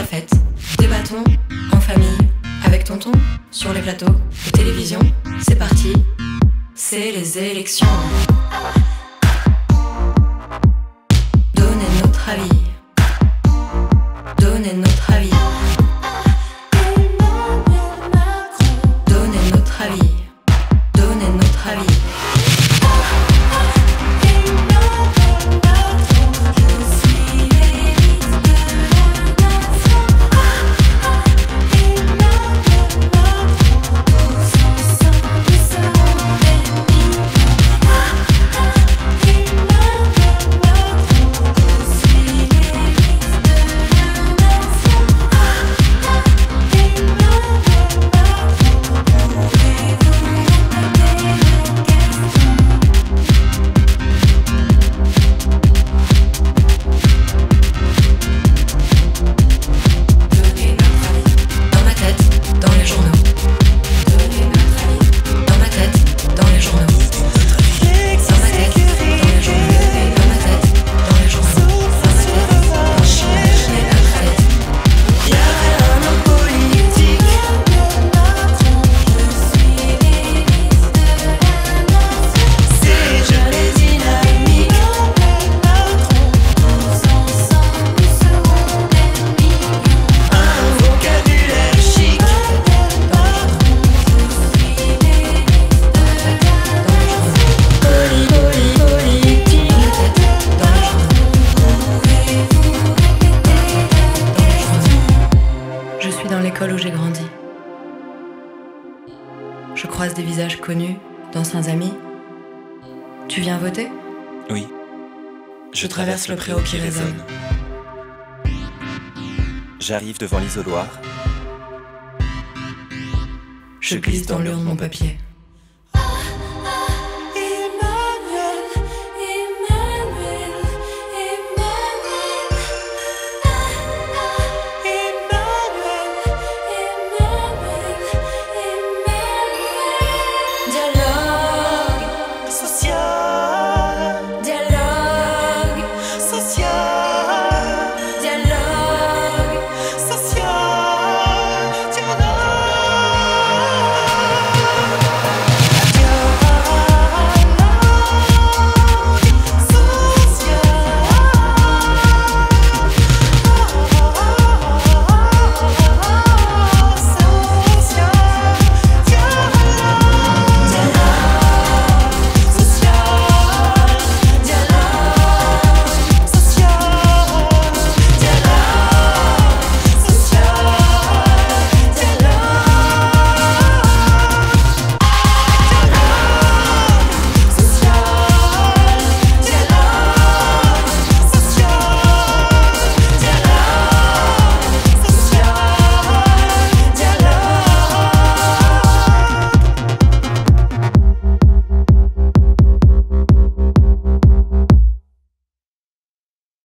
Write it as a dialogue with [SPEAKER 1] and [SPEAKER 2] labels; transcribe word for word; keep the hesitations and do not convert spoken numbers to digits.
[SPEAKER 1] la fête, débattons en famille, avec tonton, sur les plateaux de télévision. C'est parti, c'est les élections. Donnez notre avis, donnez notre avis, donnez notre avis, donnez notre avis. Dans l'école où j'ai grandi. Je croise des visages connus, d'anciens amis. Tu viens voter ?
[SPEAKER 2] Oui.
[SPEAKER 1] Je, Je traverse le préau qui résonne.
[SPEAKER 2] J'arrive devant l'isoloir.
[SPEAKER 1] Je glisse dans l'urne mon papier.